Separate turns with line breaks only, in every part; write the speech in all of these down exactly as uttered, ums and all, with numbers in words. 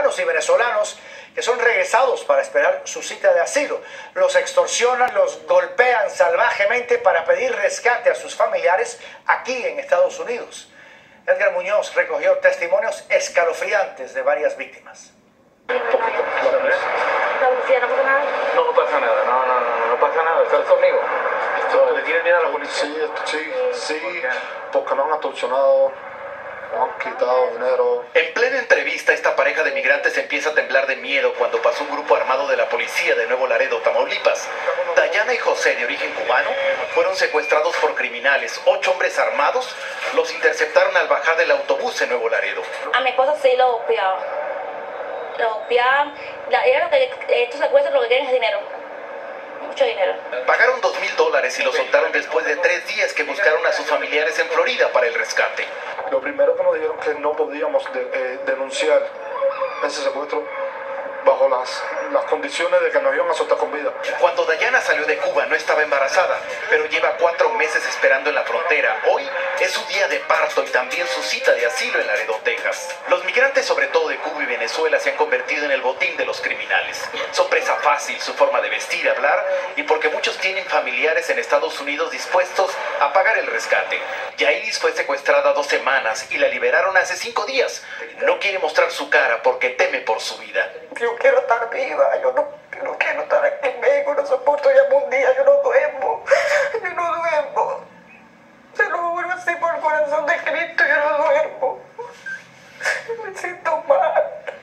cubanos y venezolanos que son regresados para esperar su cita de asilo. Los extorsionan, los golpean salvajemente para pedir rescate a sus familiares aquí en Estados Unidos. Edgar Muñoz recogió testimonios escalofriantes de varias víctimas.
¿La policía no pasa nada?
No, no pasa nada, no, no, no, no pasa nada, ¿estás conmigo? ¿Le tienen miedo a la policía?
Sí, sí, sí, porque no han extorsionado, no han quitado dinero.
En plena entrevista, esta pareja de migrantes empieza a temblar de miedo cuando pasó un grupo armado de la policía de Nuevo Laredo, Tamaulipas. Dayana y José, de origen cubano, fueron secuestrados por criminales. Ocho hombres armados los interceptaron al bajar del autobús en Nuevo Laredo.
A mi esposa sí lo golpeaban. Lo golpeaban. Era lo que estos secuestros lo que quieren es dinero. Mucho dinero.
Pagaron dos mil dólares y lo soltaron después de tres días que buscaron a sus familiares en Florida para el rescate.
Lo primero que nos dijeron que no podíamos de, eh, denunciar ese secuestro bajo las, las condiciones de que nos iban a soltar con vida.
Cuando Dayana salió de Cuba no estaba embarazada, pero lleva cuatro meses esperando en la frontera. Hoy es su día de parto y también su cita de asilo en Laredo, Texas. Los migrantes, sobre todo de Cuba y Venezuela, se han convertido en el botín de los criminales. Son presa fácil, su forma de vestir, hablar, y porque muchos tienen familiares en Estados Unidos dispuestos a pagar el rescate. Yairis fue secuestrada dos semanas y la liberaron hace cinco días. No quiere mostrar su cara porque teme por su vida.
Yo quiero estar viva, yo no, yo no quiero estar aquí en México, no soporto ya un día, yo no duermo, yo no duermo. Se lo juro así por el corazón de Cristo, yo no duermo. Me siento mal.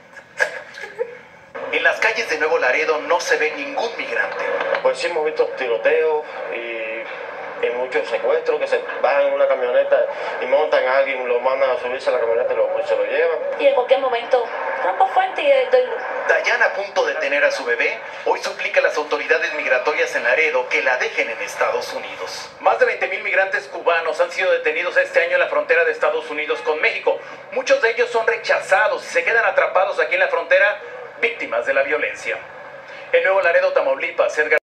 En las calles de Nuevo Laredo no se ve ningún migrante.
Pues sí hemos visto tiroteos y, y muchos secuestros que se bajan en una camioneta y montan a alguien, lo mandan a subirse a la camioneta y lo, pues, se lo llevan.
Y en cualquier momento rompo fuente y doy luz.
Dayana, a punto de tener a su bebé, hoy suplica a las autoridades migratorias en Laredo que la dejen en Estados Unidos.
Más de veinte mil migrantes cubanos han sido detenidos este año en la frontera de Estados Unidos con México. Muchos de ellos son rechazados y se quedan atrapados aquí en la frontera, víctimas de la violencia. En Nuevo Laredo, Tamaulipas, Edgar